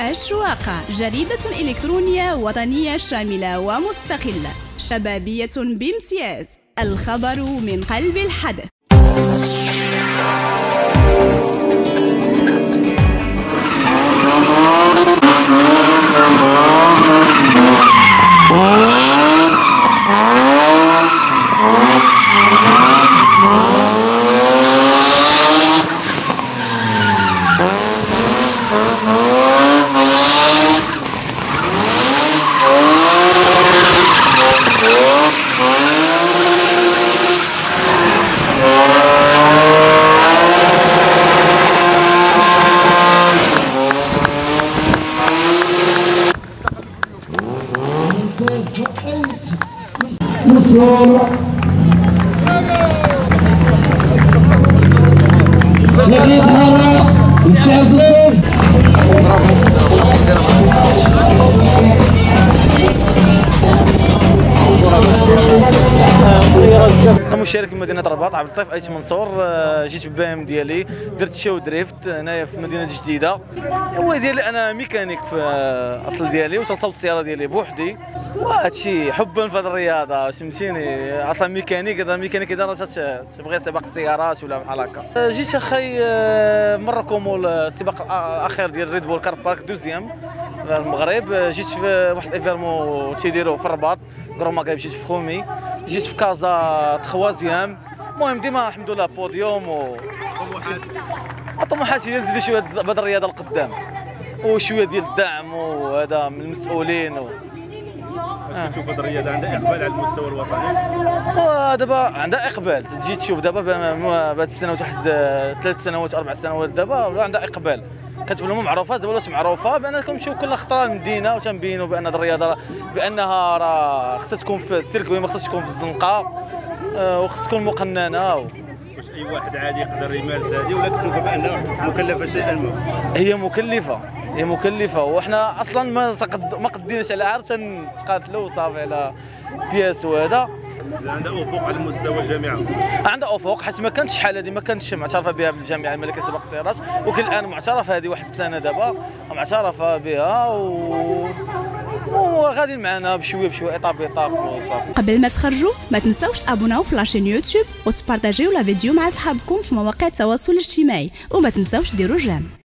الشواقة جريدة إلكترونية وطنية شاملة ومستقلة، شبابية بامتياز، الخبر من قلب الحدث. أنا مشارك في مدينة الرباط عبد اللطيف أيت منصور. جيت بالبي ام ديالي، درت شو دريفت هنايا في مدينة جديدة. هو ديالي أنا ميكانيك في أصل ديالي، وتنصاوب السيارة ديالي بوحدي، وهادشي حبا في هاد الرياضة فهمتيني. أصلا ميكانيك إذا تبغي سباق السيارات ولا بحال هكا. جيت أخي مرة كومول السباق الأخير ديال ريد بول كار بارك دوزيام في المغرب. جيت في واحد الايفيرمون تيديروه في الرباط كرو مغرب، جيت في خومي، جيت في كازا تخوازيام. المهم ديما الحمد لله بوديوم طموحاتي هي نزيد شويه بهاد الرياضه القدام، وشويه ديال الدعم وهذا من المسؤولين واش تشوف هاد الرياضه عندها اقبال على المستوى الوطني؟ دابا عندها اقبال، تجي تشوف دابا بهاد السنوات واحد 3 سنوات 4 سنوات دابا عندها اقبال. كانت في العموم معروفه، دابا ولات معروفه بان كنمشيو كل خطره للمدينه وتنبينوا بان هاد الرياضه بانها راه خصها تكون في السيركوي، ما خصهاش تكون في الزنقه، وخصها تكون مقننه. واش اي واحد عادي يقدر يمارس هذه، ولا كتشوفها بانها مكلفه شيئا ما؟ هي مكلفه وحنا اصلا ما قديناش على عار تنقاتلوا وصافي على بياس وهذا. عندها افق على مستوى الجامعه؟ عندها افق، حيت ما كانتش شحال هذه ما كانتش معترفه بها بالجامعه الملكيه لسباق السيارات، ولكن الان معترفه هذه واحد السنه دابا معترفه بها وغادي معنا بشويه ايطاب وصافي. قبل ما تخرجوا ما تنساوش تابوناو في لاشين يوتيوب وتبارطاجيو لا فيديو مع صحابكم في مواقع التواصل الاجتماعي، وما تنساوش ديروا جيم.